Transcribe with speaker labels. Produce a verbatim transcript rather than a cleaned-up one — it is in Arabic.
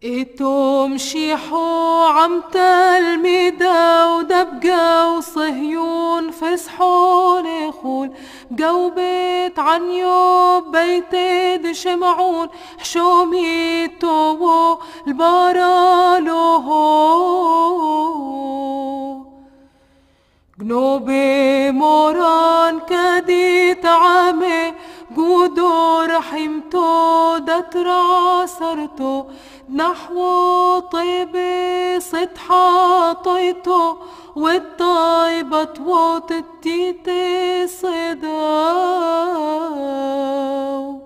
Speaker 1: إتوم شيحو عم تلميدا ودبقا وصهيون فسحون خول قوبت عنيوب بيت دشمعون حشومي تو البارالوهو جنوبي موران كدي تعامي قودو رحمتو دترا سرتو نحو طيبي سطحا طيتو والطيبة توت التيتي صداو